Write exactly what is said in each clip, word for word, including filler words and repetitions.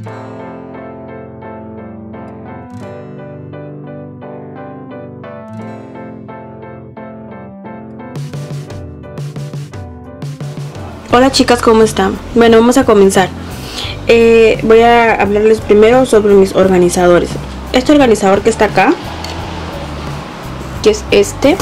Hola chicas, ¿cómo están? Bueno, vamos a comenzar. Eh, voy a hablarles primero sobre mis organizadores. Este organizador que está acá, que es este,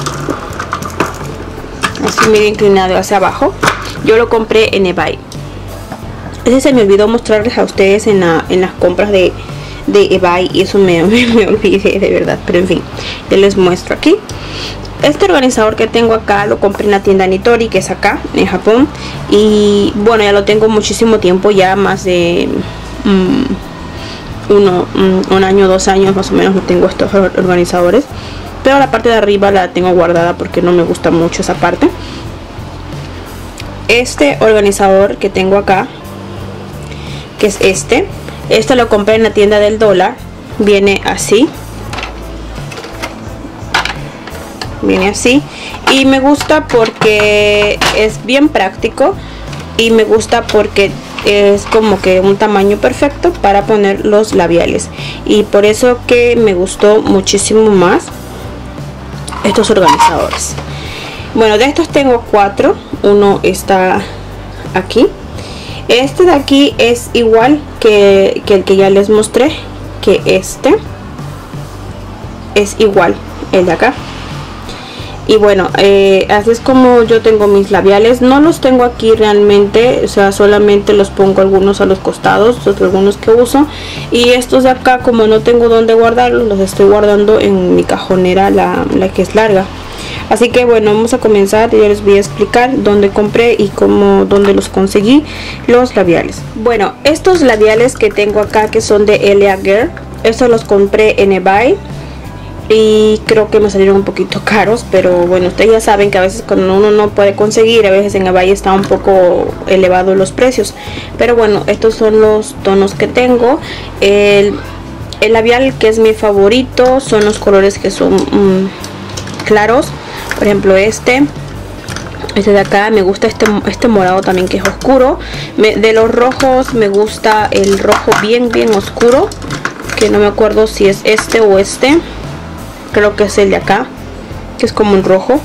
así medio inclinado hacia abajo, yo lo compré en eBay. Ese se me olvidó mostrarles a ustedes en, la, en las compras de, de eBay, y eso me, me, me olvidé de verdad, pero en fin, ya les muestro aquí. Este organizador que tengo acá lo compré en la tienda Nitori, que es acá en Japón, y bueno, ya lo tengo muchísimo tiempo, ya más de um, uno, um, un año, dos años más o menos lo tengo estos organizadores, pero la parte de arriba la tengo guardada porque no me gusta mucho esa parte. Este organizador que tengo acá, que es este, este lo compré en la tienda del dólar, viene así. Viene así y me gusta porque es bien práctico, y me gusta porque es como que un tamaño perfecto para poner los labiales, y por eso que me gustó muchísimo más estos organizadores. Bueno, de estos tengo cuatro. Uno está aquí. Este de aquí es igual que, que el que ya les mostré, que este es igual el de acá. Y bueno, eh, así es como yo tengo mis labiales. No los tengo aquí realmente, o sea, solamente los pongo algunos a los costados, otros algunos que uso. Y estos de acá, como no tengo dónde guardarlos, los estoy guardando en mi cajonera, la, la que es larga. Así que bueno, vamos a comenzar. Yo les voy a explicar dónde compré y cómo, dónde los conseguí, los labiales. Bueno, estos labiales que tengo acá, que son de Elia Girl, estos los compré en eBay. Y creo que me salieron un poquito caros, pero bueno, ustedes ya saben que a veces cuando uno no puede conseguir, a veces en eBay está un poco elevado los precios. Pero bueno, estos son los tonos que tengo. El, el labial que es mi favorito son los colores que son mmm, claros. Por ejemplo, este. Este de acá, me gusta este, este morado también, que es oscuro. Me, de los rojos me gusta el rojo bien, bien oscuro, que no me acuerdo si es este o este. Creo que es el de acá, que es como un rojo.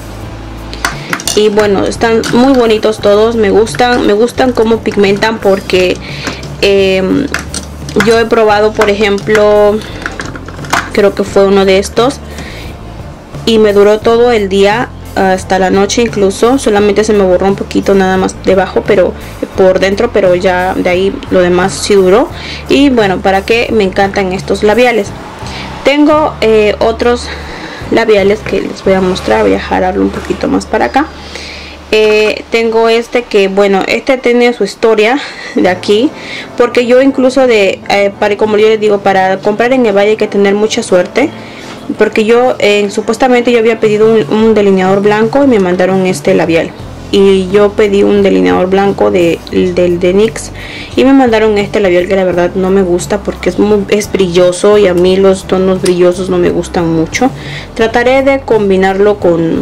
Y bueno, están muy bonitos todos. Me gustan, me gustan cómo pigmentan, porque eh, yo he probado, por ejemplo, creo que fue uno de estos, y me duró todo el día, hasta la noche incluso. Solamente se me borró un poquito nada más debajo, pero por dentro, pero ya de ahí lo demás sí duró. Y bueno, para qué me encantan estos labiales. Tengo eh, otros labiales que les voy a mostrar. Voy a jalarlo un poquito más para acá. Eh, tengo este que, bueno, este tiene su historia de aquí, porque yo incluso de, eh, para, como yo les digo, para comprar en eBay hay que tener mucha suerte, porque yo eh, supuestamente yo había pedido un, un delineador blanco y me mandaron este labial. Y yo pedí un delineador blanco de, del de NYX y me mandaron este labial, que la verdad no me gusta porque es, muy, es brilloso, y a mí los tonos brillosos no me gustan mucho. Trataré de combinarlo con,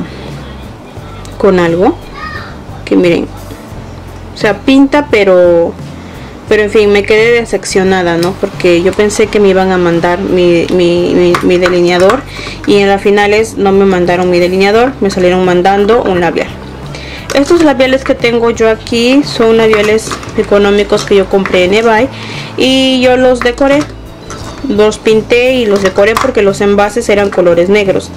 con algo que miren, o sea, pinta, pero pero en fin, me quedé decepcionada, ¿no? Porque yo pensé que me iban a mandar mi, mi, mi, mi delineador, y en las finales no me mandaron mi delineador, me salieron mandando un labial. Estos labiales que tengo yo aquí son labiales económicos que yo compré en eBay, y yo los decoré, los pinté y los decoré porque los envases eran colores negros.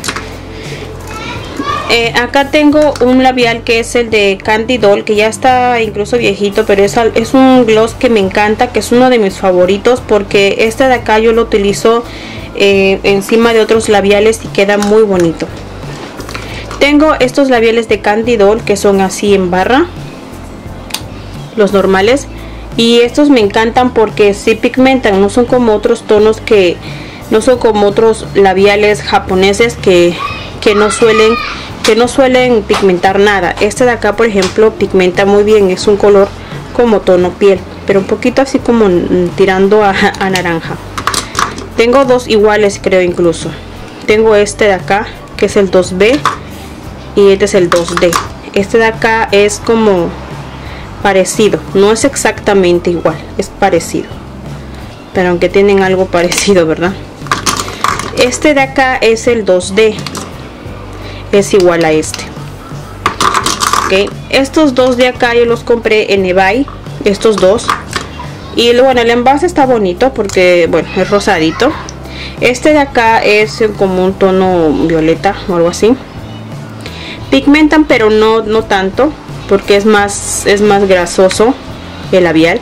Eh, acá tengo un labial que es el de Candy Doll, que ya está incluso viejito, pero es, es un gloss que me encanta, que es uno de mis favoritos, porque este de acá yo lo utilizo eh, encima de otros labiales y queda muy bonito. Tengo estos labiales de Candy Doll que son así en barra, los normales, y estos me encantan porque sí pigmentan, no son como otros tonos que no son como otros labiales japoneses que, que no suelen que no suelen pigmentar nada. Este de acá, por ejemplo, pigmenta muy bien, es un color como tono piel, pero un poquito así como tirando a, a naranja. Tengo dos iguales, creo, incluso. Tengo este de acá, que es el dos B, y este es el dos D. Este de acá es como parecido, no es exactamente igual, es parecido. pero aunque tienen algo parecido, ¿verdad? Este de acá es el dos D, es igual a este. Ok, estos dos de acá yo los compré en eBay, estos dos. Y bueno, el envase está bonito porque, bueno, es rosadito. Este de acá es como un tono violeta o algo así. Pigmentan, pero no, no tanto, porque es más, es más grasoso el labial.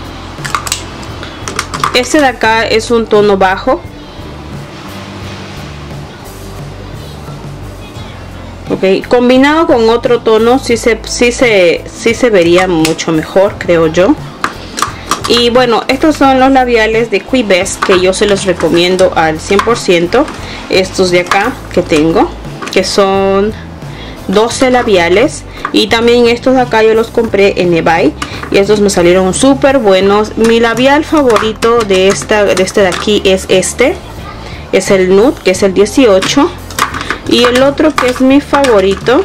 Este de acá es un tono bajo. Ok, combinado con otro tono sí se, sí se, sí se vería mucho mejor, creo yo. Y bueno, estos son los labiales de Quibest que yo se los recomiendo al cien por ciento. Estos de acá que tengo, que son doce labiales. Y también estos de acá yo los compré en eBay y estos me salieron súper buenos. Mi labial favorito de, esta, de este de aquí es este. Es el Nude, que es el dieciocho. Y el otro que es mi favorito,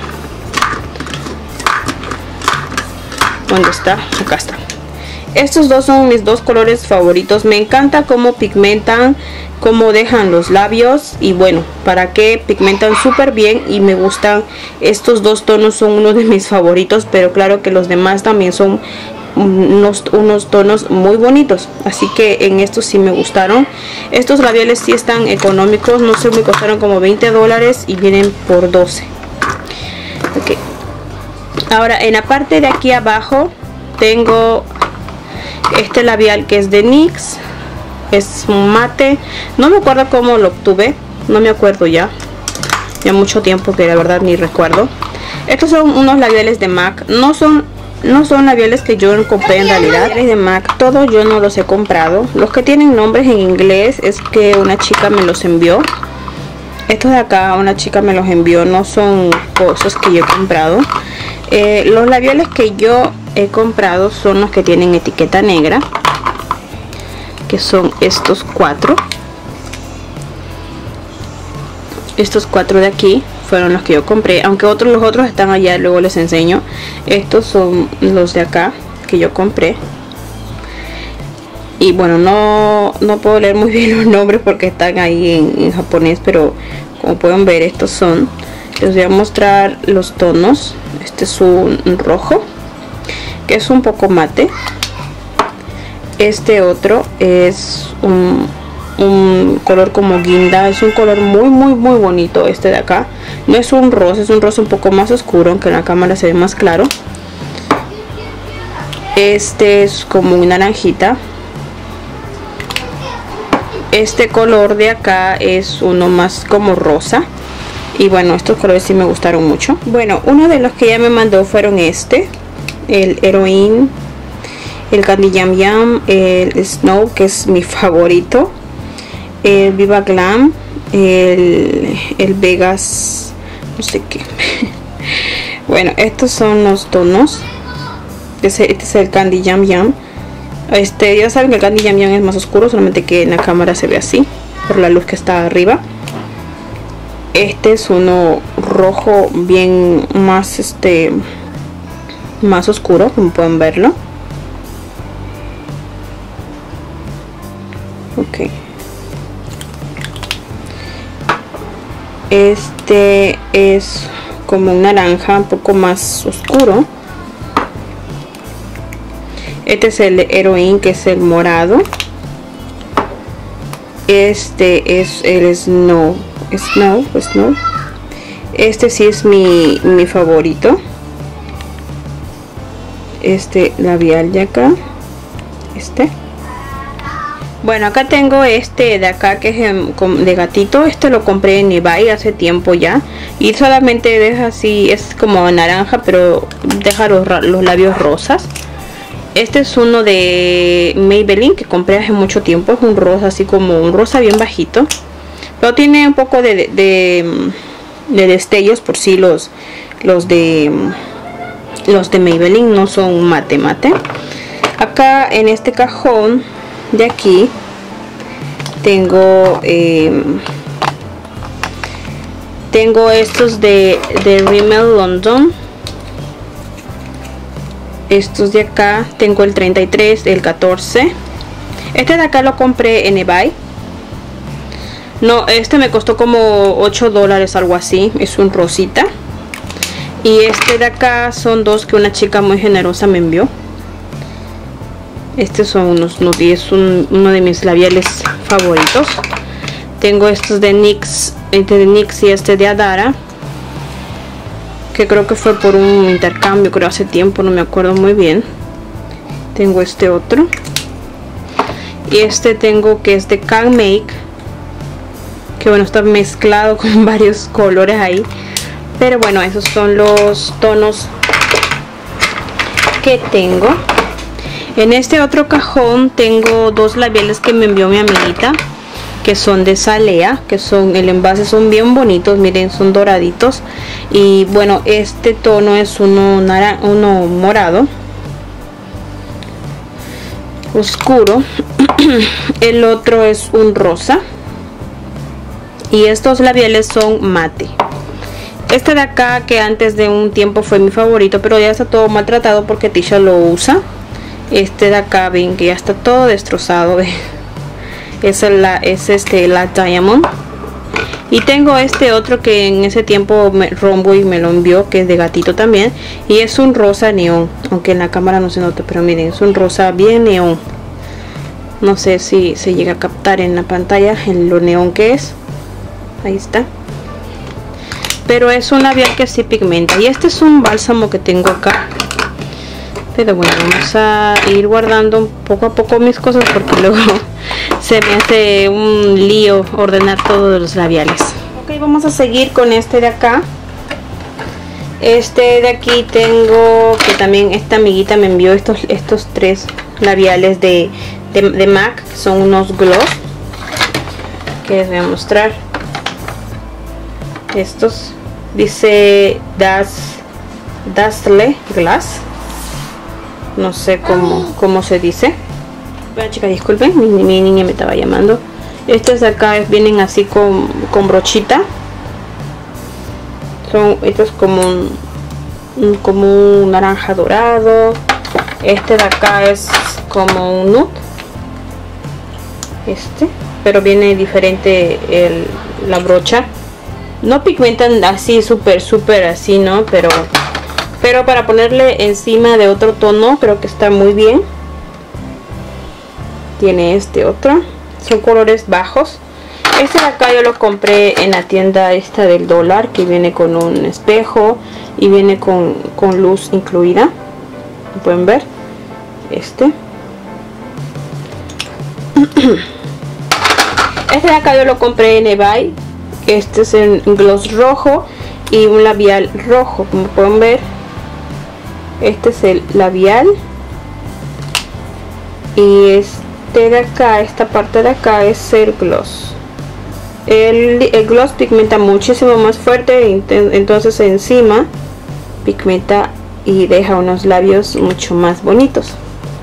¿dónde está? Acá está. Estos dos son mis dos colores favoritos. Me encanta cómo pigmentan, cómo dejan los labios. Y bueno, para qué pigmentan súper bien. Y me gustan estos dos tonos, son uno de mis favoritos. Pero claro que los demás también son unos, unos tonos muy bonitos. Así que en estos sí me gustaron. Estos labiales sí están económicos. No sé, me costaron como veinte dólares y vienen por doce. Ok. Ahora en la parte de aquí abajo tengo este labial que es de NYX, es un mate, no me acuerdo cómo lo obtuve, no me acuerdo ya, ya mucho tiempo que la verdad ni recuerdo. Estos son unos labiales de MAC, no son, no son labiales que yo compré en realidad, labiales de MAC, todos yo no los he comprado, los que tienen nombres en inglés es que una chica me los envió. Estos de acá una chica me los envió, no son cosas que yo he comprado. Eh, los labiales que yo he comprado son los que tienen etiqueta negra, que son estos cuatro. Estos cuatro de aquí fueron los que yo compré, aunque otros los otros están allá, luego les enseño. Estos son los de acá que yo compré. Y bueno, no, no puedo leer muy bien los nombres porque están ahí en, en japonés, pero como pueden ver estos son. Les voy a mostrar los tonos. Este es un rojo, que es un poco mate. Este otro es un, un color como guinda. Es un color muy muy muy bonito este de acá. No es un rosa, es un rosa un poco más oscuro, aunque en la cámara se ve más claro. Este es como un naranjita. Este color de acá es uno más como rosa. Y bueno, estos colores sí me gustaron mucho. Bueno, uno de los que ella me mandó fueron este, el Heroine, el Candy Yam Yam, el Snow, que es mi favorito, el Viva Glam, el, el Vegas, no sé qué. Bueno, estos son los tonos. Este, este es el Candy Yam Yam. Este, ya saben que el Candy Yam Yam es más oscuro, solamente que en la cámara se ve así, por la luz que está arriba. Este es uno rojo bien más este más oscuro, como pueden verlo. Ok. Este es como un naranja un poco más oscuro. Este es el Heroine, que es el morado. Este es el Snow. Snow, Snow. Este sí es mi, mi favorito. Este labial de acá. Este. Bueno, acá tengo este de acá, que es de gatito. Este lo compré en eBay hace tiempo ya. Y solamente deja así, es como naranja, pero deja los, los labios rosas. Este es uno de Maybelline que compré hace mucho tiempo. Es un rosa así como un rosa bien bajito. Pero tiene un poco de, de, de destellos, por si los, los de los de Maybelline no son mate mate. Acá en este cajón de aquí tengo eh, tengo estos de, de Rimmel London. Estos de acá tengo el treinta y tres, el catorce, Este de acá lo compré en eBay. No, este me costó como ocho dólares, algo así. Es un rosita. Y este de acá son dos que una chica muy generosa me envió. Estos son unos nude, es un, uno de mis labiales favoritos. Tengo estos de NYX, este de NYX y este de Adara, que creo que fue por un intercambio, creo hace tiempo, no me acuerdo muy bien. Tengo este otro. Y este tengo que es de Can Make, que bueno, está mezclado con varios colores ahí. Pero bueno, esos son los tonos que tengo. En este otro cajón tengo dos labiales que me envió mi amiguita, que son de Salea, que son, el envase son bien bonitos, miren, son doraditos. Y bueno, este tono es uno, uno morado oscuro. El otro es un rosa. Y estos labiales son mate. Este de acá, que antes de un tiempo fue mi favorito, pero ya está todo maltratado porque Tisha lo usa. Este de acá, ven que ya está todo destrozado. Es, la, es este, la Diamond. Y tengo este otro que en ese tiempo me, Romboy me lo envió, que es de gatito también. Y es un rosa neón, aunque en la cámara no se nota, pero miren, es un rosa bien neón. No sé si se llega a captar en la pantalla en lo neón que es. Ahí está. Pero es un labial que sí pigmenta. Y este es un bálsamo que tengo acá. Pero bueno, vamos a ir guardando poco a poco mis cosas, porque luego se me hace un lío ordenar todos los labiales. Ok, vamos a seguir con este de acá. Este de aquí tengo, que también esta amiguita me envió estos, estos tres labiales de, de, de MAC, que son unos gloss, que les voy a mostrar. Estos dice Das Dazzle Glass, no sé cómo, cómo se dice. Bueno, chicas, disculpen, mi, mi niña me estaba llamando. Estos de acá vienen así con, con brochita. Son estos como un, un como un naranja dorado. Este de acá es como un nude, este, pero viene diferente el, la brocha. No pigmentan así súper súper así, ¿no? Pero pero para ponerle encima de otro tono creo que está muy bien. Tiene este otro, son colores bajos. Este de acá yo lo compré en la tienda esta del dólar, que viene con un espejo y viene con, con luz incluida. Pueden ver este. Este de acá yo lo compré en eBay. Este es en gloss rojo y un labial rojo, como pueden ver. Este es el labial. Y este de acá, esta parte de acá es el gloss. El, el gloss pigmenta muchísimo más fuerte, entonces encima pigmenta y deja unos labios mucho más bonitos.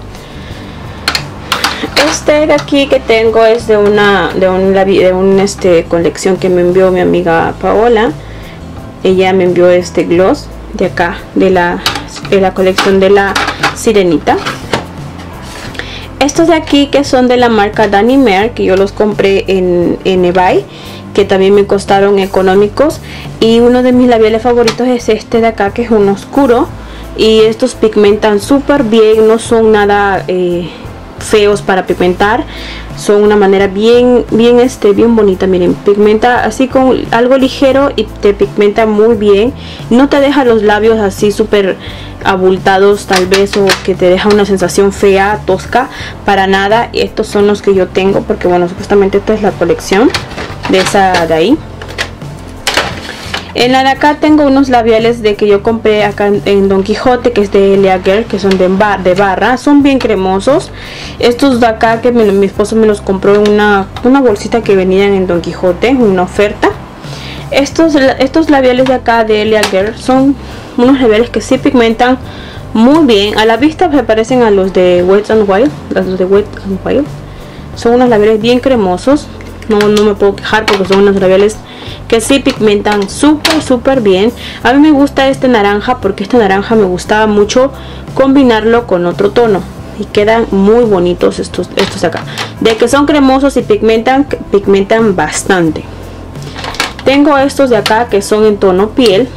Este de aquí que tengo es de una de un de un este colección que me envió mi amiga Paola. Ella me envió este gloss de acá, de la de la colección de la Sirenita. Estos de aquí que son de la marca Danny Mer, que yo los compré en, en eBay, que también me costaron económicos. Y uno de mis labiales favoritos es este de acá, que es un oscuro. Y estos pigmentan súper bien, no son nada eh, feos para pigmentar. Son una manera bien bien este bien bonita. Miren, pigmenta así con algo ligero y te pigmenta muy bien. No te deja los labios así súper abultados tal vez, o que te deja una sensación fea, tosca, para nada. Estos son los que yo tengo, porque bueno, supuestamente esta es la colección de esa de ahí. En la de acá tengo unos labiales de que yo compré acá en, en Don Quijote, que es de Elia Girl, que son de, bar, de barra, son bien cremosos. Estos de acá que me, mi esposo me los compró en una, una bolsita que venían en Don Quijote, en una oferta. Estos, estos labiales de acá de Elia Girl son unos labiales que sí pigmentan muy bien. A la vista se parecen a los de Wet n Wild, los de Wet n Wild. Son unos labiales bien cremosos. No, no me puedo quejar porque son unos labiales que sí pigmentan súper súper bien. A mí me gusta este naranja porque este naranja me gustaba mucho combinarlo con otro tono. y quedan muy bonitos estos, estos de acá. De que son cremosos y pigmentan, pigmentan bastante. Tengo estos de acá que son en tono piel.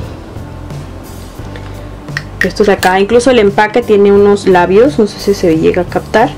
Estos de acá, incluso el empaque tiene unos labios, no sé si se llega a captar.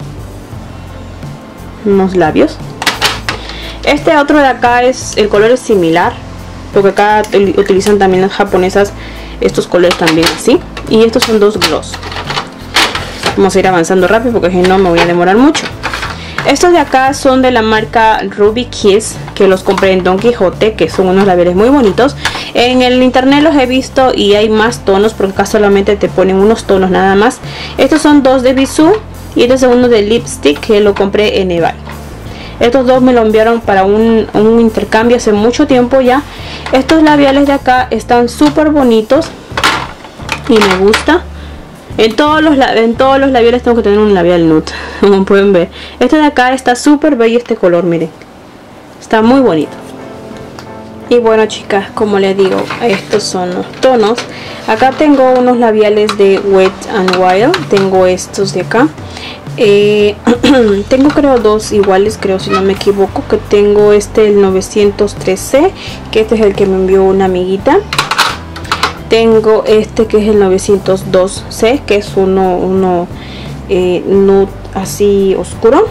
Unos labios. Este otro de acá es, el color es similar, porque acá utilizan también las japonesas estos colores también así. Y estos son dos gloss. Vamos a ir avanzando rápido porque si no me voy a demorar mucho. Estos de acá son de la marca Ruby Kiss, que los compré en Don Quijote, que son unos labiales muy bonitos. En el internet los he visto y hay más tonos, porque acá solamente te ponen unos tonos nada más. Estos son dos de Bisú y este es uno de lipstick, que lo compré en eBay. Estos dos me lo enviaron para un, un intercambio hace mucho tiempo ya. Estos labiales de acá están súper bonitos y me gusta. En todos los, en todos los labiales tengo que tener un labial nude, como pueden ver. Este de acá está súper bello, este color, miren. Está muy bonito. Y bueno, chicas, como les digo, estos son los tonos. Acá tengo unos labiales de Wet n Wild. Tengo estos de acá. Eh, tengo creo dos iguales, creo, si no me equivoco. Que tengo este, el novecientos tres C, que este es el que me envió una amiguita. Tengo este que es el novecientos dos C, que es uno, uno eh, nude así oscuro.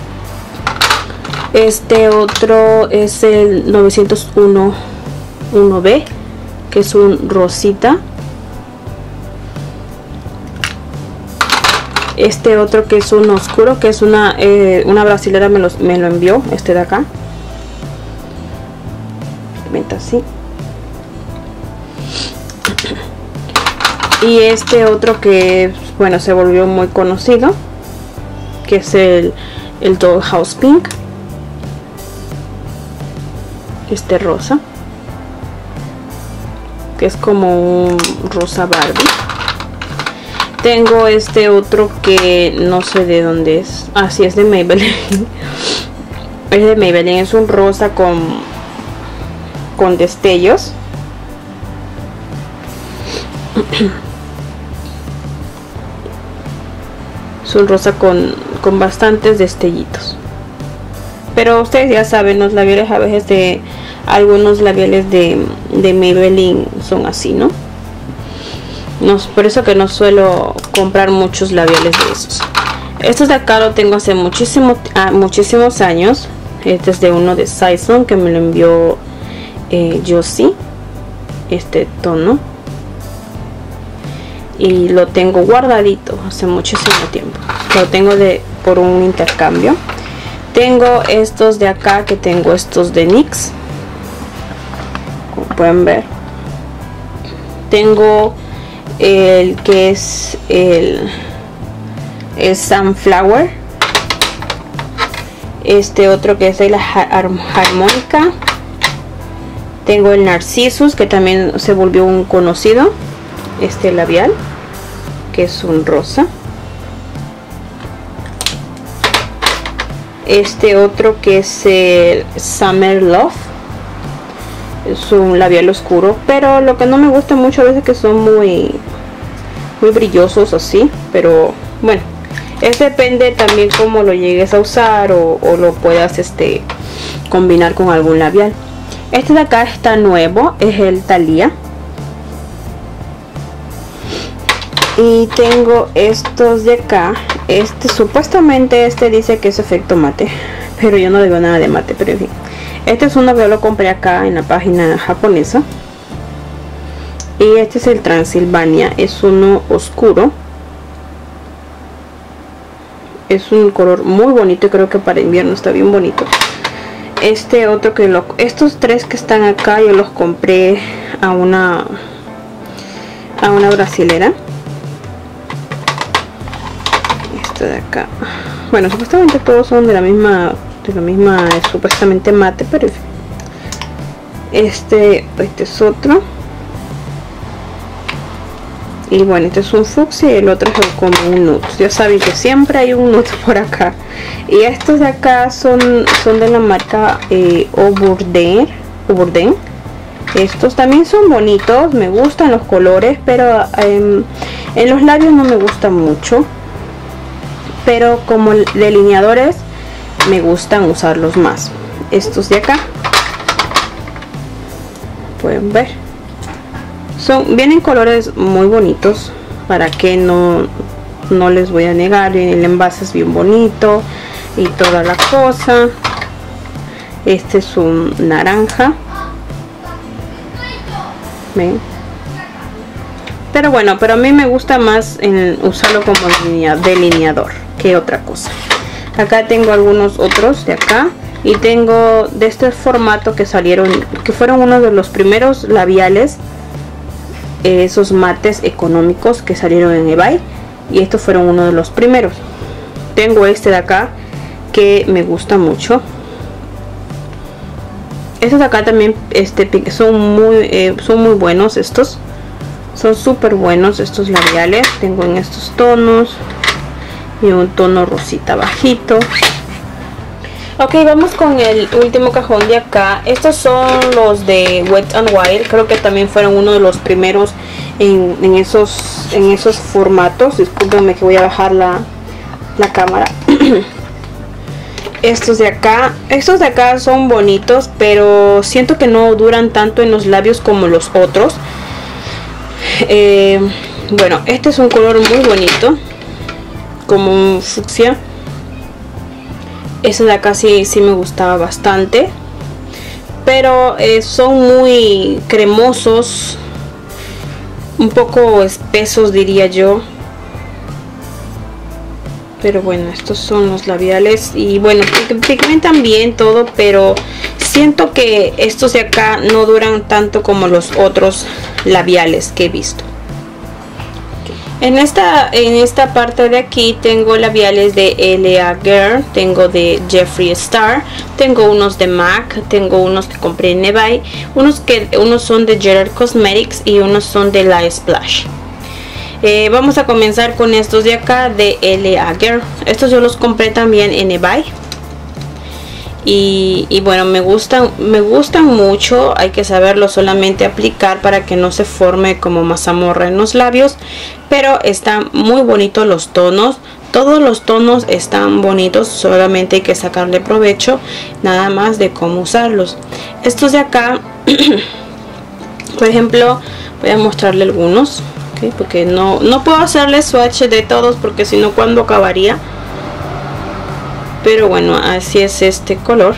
Este otro es el novecientos uno B, que es un rosita. Este otro que es un oscuro, que es una, eh, una brasilera me, los, me lo envió, este de acá. Pigmenta así. Y este otro que, bueno, se volvió muy conocido, que es el, el Dollhouse Pink. Este rosa, que es como un rosa Barbie. Tengo este otro que no sé de dónde es. Ah, sí, es de Maybelline. Es de Maybelline, es un rosa con, con destellos. Es un rosa con, con bastantes destellitos. Pero ustedes ya saben, los labiales a veces de algunos labiales de, de Maybelline son así, ¿no? No, por eso que no suelo comprar muchos labiales de esos. Estos de acá lo tengo hace muchísimo, ah, muchísimos años. Este es de uno de Saison, que me lo envió eh, Josie. Este tono. Y lo tengo guardadito hace muchísimo tiempo. Lo tengo de por un intercambio. Tengo estos de acá, que tengo estos de NYX, como pueden ver. Tengo el que es el, el Sunflower. Este otro que es de la Harmónica. Tengo el Narcissus, que también se volvió un conocido. Este labial, que es un rosa. Este otro que es el Summer Love. Es un labial oscuro, pero lo que no me gusta mucho a veces es que son muy muy brillosos así, pero bueno, es depende también cómo lo llegues a usar o, o lo puedas este combinar con algún labial. Este de acá está nuevo, es el Thalia. Y tengo estos de acá. Este supuestamente este dice que es efecto mate, pero yo no le veo nada de mate, pero en fin. Este es uno que yo lo compré acá en la página japonesa. Y este es el Transilvania, es uno oscuro. Es un color muy bonito y creo que para invierno está bien bonito. Este otro que lo, estos tres que están acá yo los compré a una a una brasilera. Este de acá, bueno, supuestamente todos son de la misma de la misma supuestamente mate, pero este este es otro. Y bueno, este es un fucsia y el otro es como un nude. Ya saben que siempre hay un nude por acá. Y estos de acá son, son de la marca eh, Obourdain. Obourdain. Estos también son bonitos, me gustan los colores, pero eh, en los labios no me gustan mucho. pero como delineadores me gustan usarlos más. Estos de acá, pueden ver, son vienen colores muy bonitos, para que no no les voy a negar. El envase es bien bonito y toda la cosa. Este es un naranja, ¿ven? Pero bueno, pero a mí me gusta más en usarlo como delineador que otra cosa. Acá tengo algunos otros de acá, y tengo de este formato que salieron, que fueron uno de los primeros labiales, eh, esos mates económicos que salieron en eBay, y estos fueron uno de los primeros. Tengo este de acá que me gusta mucho. Estos de acá también este, son muy eh, son muy buenos. Estos son súper buenos, estos labiales. Tengo en estos tonos y un tono rosita bajito. Ok, vamos con el último cajón de acá. Estos son los de Wet n Wild. Creo que también fueron uno de los primeros en, en esos en esos formatos. Discúlpenme que voy a bajar la, la cámara. Estos de acá, estos de acá son bonitos, pero siento que no duran tanto en los labios como los otros. Eh, bueno, este es un color muy bonito, como un fucsia. Este de acá sí, sí me gustaba bastante, pero eh, son muy cremosos, un poco espesos diría yo. Pero bueno, estos son los labiales, y bueno, pigmentan bien todo, pero siento que estos de acá no duran tanto como los otros labiales que he visto. En esta, en esta parte de aquí tengo labiales de L A Girl, tengo de Jeffree Star, tengo unos de MAC, tengo unos que compré en eBay, unos, que, unos son de Gerard Cosmetics y unos son de La Splash. Eh, vamos a comenzar con estos de acá de L A Girl. Estos yo los compré también en eBay. Y, y bueno, me gustan, me gustan mucho. Hay que saberlo solamente aplicar para que no se forme como mazamorra en los labios. Pero están muy bonitos los tonos. Todos los tonos están bonitos. Solamente hay que sacarle provecho nada más de cómo usarlos. Estos de acá, por ejemplo, voy a mostrarle algunos. Porque no, no puedo hacerle swatch de todos, porque si no, ¿cuándo acabaría? Pero bueno, así es este color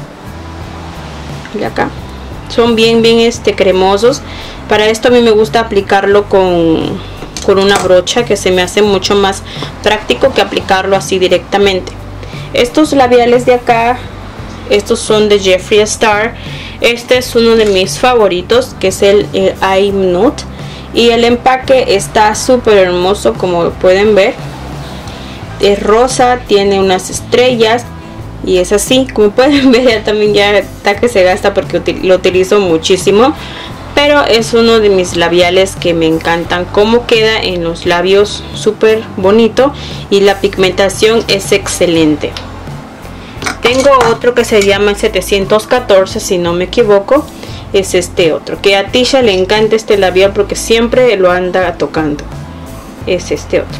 de acá. Son bien bien este cremosos. Para esto a mí me gusta aplicarlo con, con una brocha, que se me hace mucho más práctico que aplicarlo así directamente. Estos labiales de acá, estos son de Jeffree Star. Este es uno de mis favoritos, que es el, el Eye Nude. Y el empaque está súper hermoso, como pueden ver. Es rosa, tiene unas estrellas y es así. Como pueden ver, ya también ya está que se gasta porque lo utilizo muchísimo. Pero es uno de mis labiales que me encantan. Cómo queda en los labios, súper bonito. Y la pigmentación es excelente. Tengo otro que se llama setecientos catorce, si no me equivoco. Es este otro, que a Tisha le encanta este labial porque siempre lo anda tocando. Es este otro.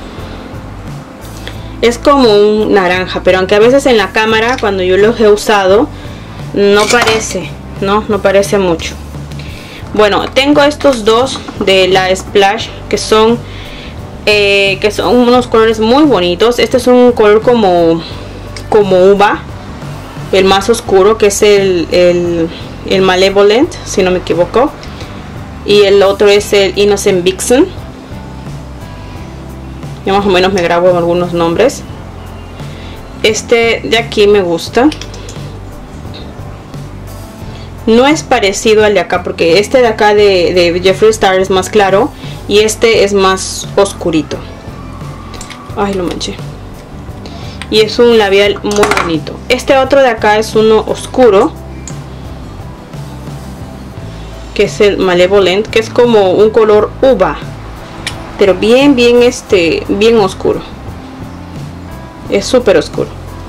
Es como un naranja, pero aunque a veces en la cámara, cuando yo los he usado, no parece, no, no parece mucho. Bueno, tengo estos dos de la Splash, que son eh, que son unos colores muy bonitos. Este es un color como como uva, el más oscuro, que es el, el el Malevolent, si no me equivoco, y el otro es el Innocent Vixen. Ya más o menos me grabo algunos nombres. Este de aquí me gusta. No es parecido al de acá, porque este de acá de, de Jeffree Star es más claro y este es más oscurito. Ay, lo manché. Y es un labial muy bonito. Este otro de acá es uno oscuro, que es el Malevolent, que es como un color uva, pero bien bien este bien oscuro. Es súper oscuro.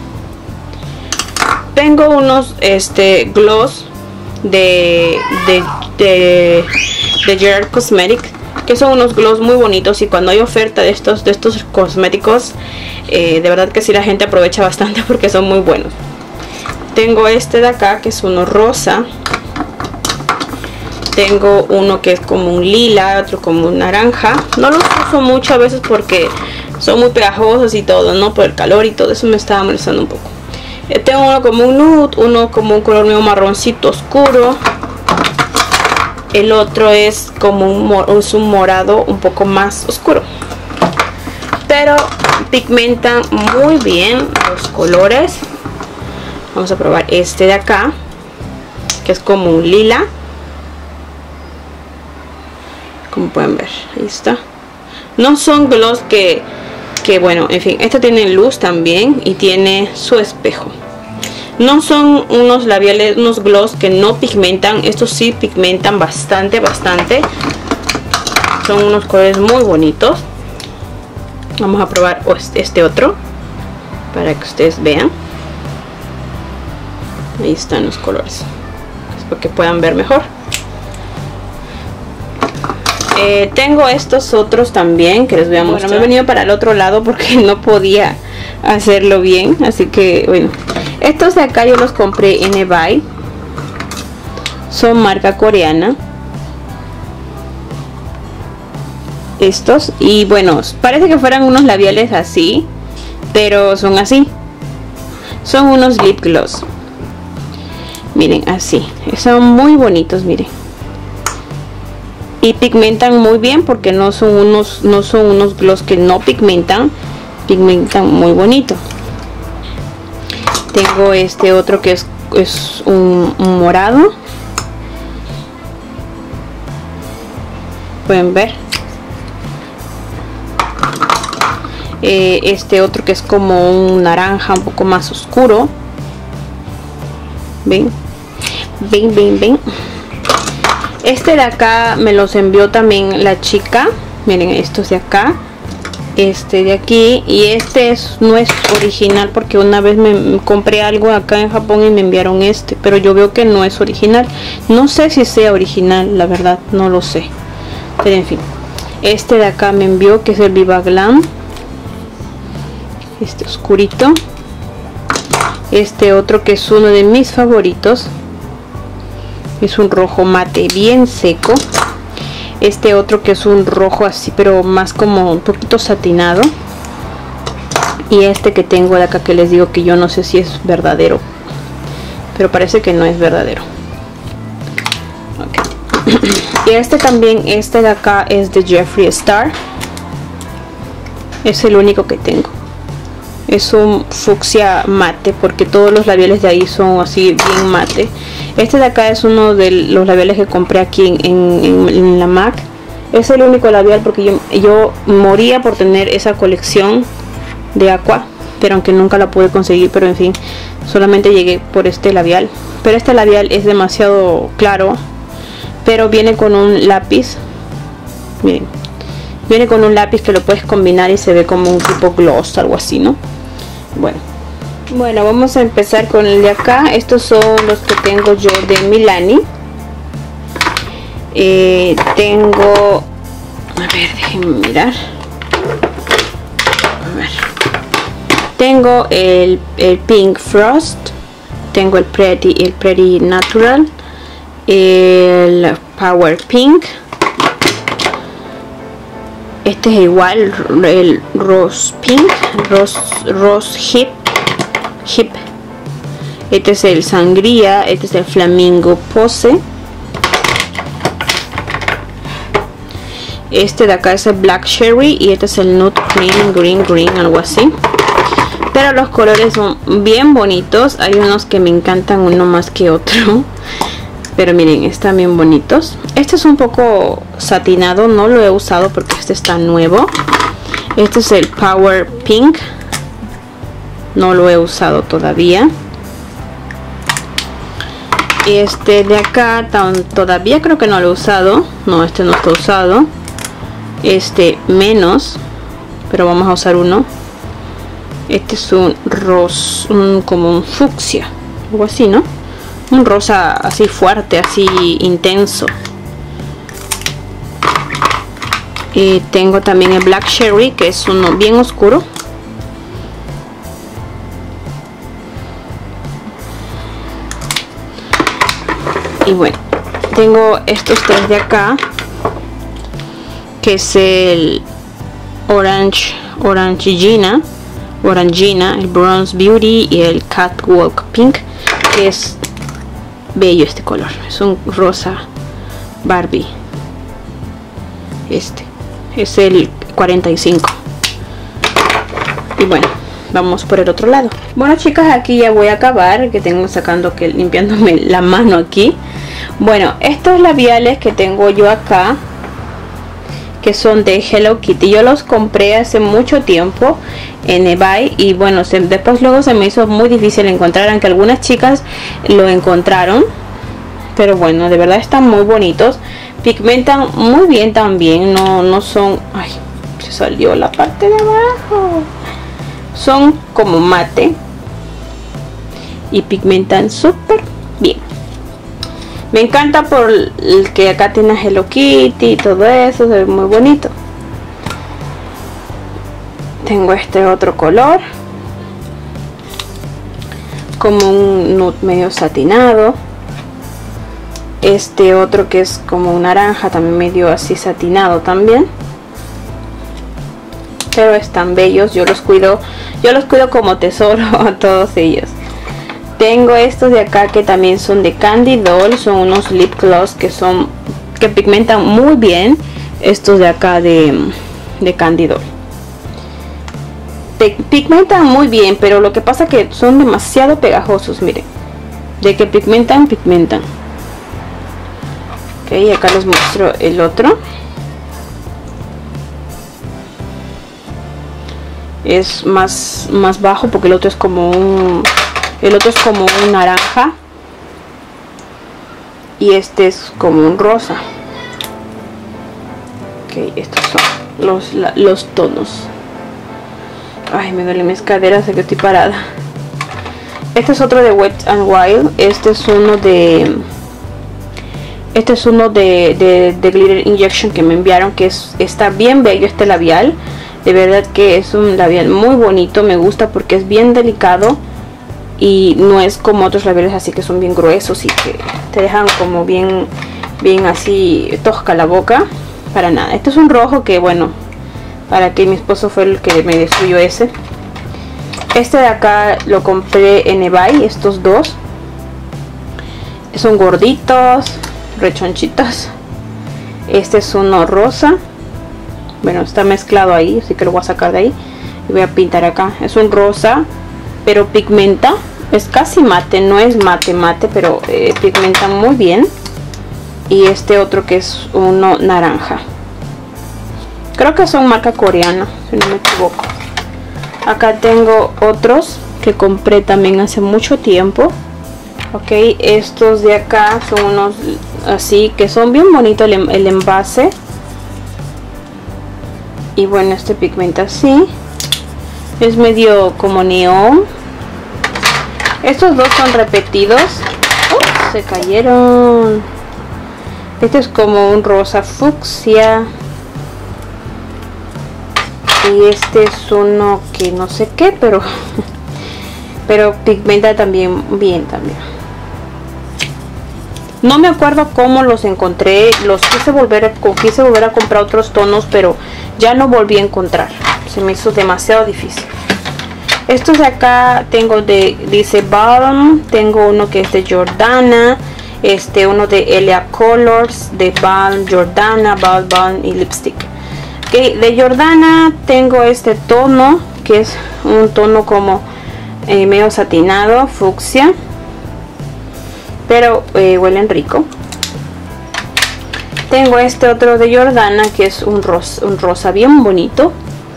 Tengo unos este gloss de de, de, de Gerard Cosmetics, que son unos gloss muy bonitos, y cuando hay oferta de estos, de estos cosméticos, eh, de verdad que sí, la gente aprovecha bastante porque son muy buenos. Tengo este de acá, que es uno rosa. Tengo uno que es como un lila, otro como un naranja. No los uso mucho a veces porque son muy pegajosos y todo, ¿no? Por el calor y todo eso me estaba molestando un poco. Eh, tengo uno como un nude, uno como un color medio marroncito oscuro. El otro es como un, es un morado un poco más oscuro. Pero pigmentan muy bien los colores. Vamos a probar este de acá, que es como un lila. Como pueden ver, ahí está. No son gloss que, que bueno, en fin, esta tiene luz también y tiene su espejo. No son unos labiales, unos gloss que no pigmentan. Estos sí pigmentan bastante, bastante. Son unos colores muy bonitos. Vamos a probar este otro para que ustedes vean. Ahí están los colores, para que puedan ver mejor. Eh, tengo estos otros también que les voy a mostrar. Bueno, me he venido para el otro lado porque no podía hacerlo bien, así que bueno, estos de acá yo los compré en eBay. Son marca coreana. Estos, y bueno, parece que fueran unos labiales así, pero son así. Son unos lip gloss. Miren, así. Son muy bonitos, miren. Y pigmentan muy bien porque no son unos no son unos gloss que no pigmentan. Pigmentan muy bonito. Tengo este otro que es, es un, un morado. Pueden ver. Eh, este otro que es como un naranja un poco más oscuro. Ven. Ven, ven, ven. Este de acá me los envió también la chica. Miren, estos de acá. Este de aquí. Y este es, no es original porque una vez me compré algo acá en Japón y me enviaron este. Pero yo veo que no es original. No sé si sea original, la verdad, no lo sé. Pero en fin. Este de acá me envió, que es el Viva Glam. Este oscurito. Este otro que es uno de mis favoritos. Es un rojo mate bien seco. Este otro que es un rojo así, pero más como un poquito satinado. Y este que tengo de acá, que les digo que yo no sé si es verdadero, pero parece que no es verdadero. Okay. Y este también, este de acá es de Jeffree Star. Es el único que tengo. Es un fucsia mate porque todos los labiales de ahí son así bien mate. Este de acá es uno de los labiales que compré aquí en, en, en la MAC. Es el único labial porque yo, yo moría por tener esa colección de Aqua, pero aunque nunca la pude conseguir, pero en fin, solamente llegué por este labial. Pero este labial es demasiado claro, pero viene con un lápiz. Miren, viene con un lápiz que lo puedes combinar y se ve como un tipo gloss, algo así, ¿no? Bueno, bueno, vamos a empezar con el de acá. Estos son los que tengo yo de Milani. Eh, tengo, a ver, déjenme mirar. A ver. Tengo el, el Pink Frost. Tengo el Pretty, el Pretty Natural. El Power Pink. Este es igual, el Rose Pink, Rose, Rose Hip, Hip. Este es el Sangría, este es el Flamingo Pose. Este de acá es el Black Cherry y este es el Nude Cream, Green Green, algo así. Pero los colores son bien bonitos, hay unos que me encantan uno más que otro. Pero miren, están bien bonitos. Este es un poco satinado, no lo he usado porque este está nuevo. Este es el Power Pink. No lo he usado todavía. Este de acá todavía creo que no lo he usado. No, este no está usado. Este menos, pero vamos a usar uno. Este es un rosa, un, como un fucsia, algo así, ¿no? Un rosa así fuerte, así intenso. Y tengo también el Black Cherry, que es uno bien oscuro. Y bueno, tengo estos tres de acá, que es el Orange Orangina, Orangina, el Bronze Beauty y el Catwalk Pink, que es bello este color. Es un rosa Barbie. Este es el cuarenta y cinco. Y bueno, vamos por el otro lado. Bueno, chicas, aquí ya voy a acabar, que tengo sacando que limpiándome la mano aquí. Bueno, estos labiales que tengo yo acá, que son de Hello Kitty, yo los compré hace mucho tiempo en eBay y bueno, se, después luego se me hizo muy difícil encontrar, aunque algunas chicas lo encontraron, pero bueno, de verdad están muy bonitos, pigmentan muy bien también, no, no son, ay, se salió la parte de abajo, son como mate y pigmentan súper bien. Me encanta por el que acá tiene Hello Kitty y todo eso, se ve muy bonito. Tengo este otro color, como un nude medio satinado. Este otro que es como un naranja, también medio así satinado también. Pero están bellos, yo los cuido, yo los cuido como tesoro a todos ellos. Tengo estos de acá que también son de Candy Doll, son unos lip gloss que son que pigmentan muy bien. Estos de acá de, de Candy Doll pigmentan muy bien, pero lo que pasa que son demasiado pegajosos, miren, de que pigmentan, pigmentan. Ok, acá les muestro el otro. Es más, más bajo porque el otro es como un el otro es como un naranja y este es como un rosa. Ok, estos son los, la, los tonos. Ay, me duele mis caderas, sé que estoy parada. Este es otro de Wet and Wild. Este es uno de este es uno de, de, de Glitter Injection que me enviaron, que es, está bien bello este labial. De verdad que es un labial muy bonito, me gusta porque es bien delicado y no es como otros labiales así que son bien gruesos y que te dejan como bien bien así tosca la boca. Para nada. Este es un rojo que bueno, para que mi esposo fue el que me destruyó ese. Este de acá lo compré en eBay, estos dos son gorditos, rechonchitos. Este es uno rosa, bueno, está mezclado ahí, así que lo voy a sacar de ahí y voy a pintar acá. Es un rosa, pero pigmenta, es casi mate, no es mate mate, pero eh, pigmenta muy bien. Y este otro que es uno naranja, creo que son marca coreana, si no me equivoco. Acá tengo otros que compré también hace mucho tiempo. Ok, estos de acá son unos así que son bien bonitos el, el envase. Y bueno, este pigmenta así, es medio como neón. Estos dos son repetidos. Oh, se cayeron. Este es como un rosa fucsia. Y este es uno que no sé qué, pero pero pigmenta también bien también. No me acuerdo cómo los encontré, los quise volver a, quise volver a comprar otros tonos, pero ya no volví a encontrar, se me hizo demasiado difícil. Estos de acá tengo de, dice Balm, tengo uno que es de Jordana, este uno de Elia Colors, de Balm, Jordana, Balm, Balm y Lipstick. Okay, de Jordana tengo este tono, que es un tono como eh, medio satinado, fucsia, pero eh, huelen rico. Tengo este otro de Jordana, que es un rosa, un rosa bien bonito.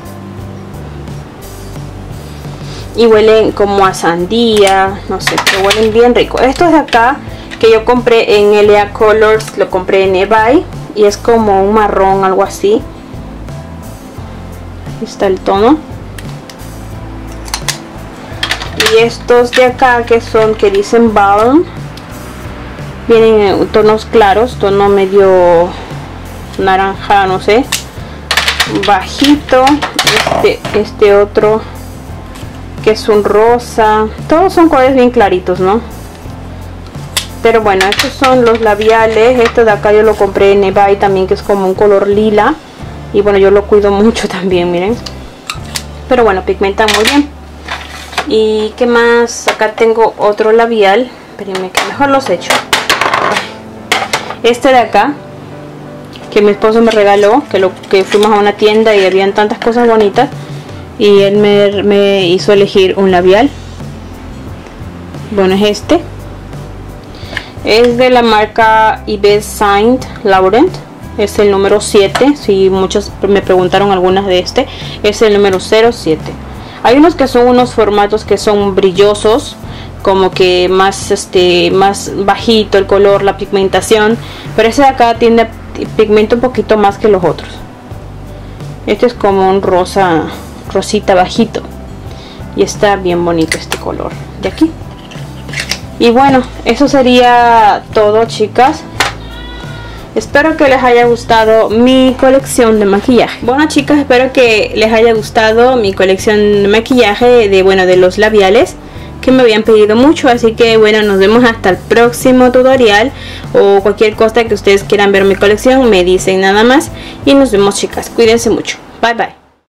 Y huelen como a sandía, no sé, pero huelen bien rico. Estos de acá, que yo compré en Elia Colors, lo compré en eBay. Y es como un marrón, algo así. Ahí está el tono. Y estos de acá, que son, que dicen Balm, vienen en tonos claros, tono medio naranja, no sé, bajito, este, este otro que es un rosa. Todos son colores bien claritos, ¿no? Pero bueno, estos son los labiales. Este de acá yo lo compré en eBay también, que es como un color lila. Y bueno, yo lo cuido mucho también, miren. Pero bueno, pigmentan muy bien. Y qué más, acá tengo otro labial. Espérenme que mejor los echo. Este de acá, que mi esposo me regaló, que, lo, que fuimos a una tienda y habían tantas cosas bonitas. Y él me, me hizo elegir un labial. Bueno, es este. Es de la marca Yves Saint Laurent. Es el número siete. Si muchos me preguntaron algunas de este, es el número cero siete. Hay unos que son unos formatos que son brillosos, como que más este más bajito el color, la pigmentación, pero ese de acá tiene pigmento un poquito más que los otros. Este es como un rosa, rosita bajito, y está bien bonito este color de aquí. Y bueno, eso sería todo, chicas. Espero que les haya gustado mi colección de maquillaje. Bueno, chicas, espero que les haya gustado mi colección de maquillaje de, bueno, de los labiales que me habían pedido mucho. Así que bueno, nos vemos hasta el próximo tutorial, o cualquier cosa que ustedes quieran ver mi colección me dicen nada más. Y nos vemos, chicas, cuídense mucho, bye bye.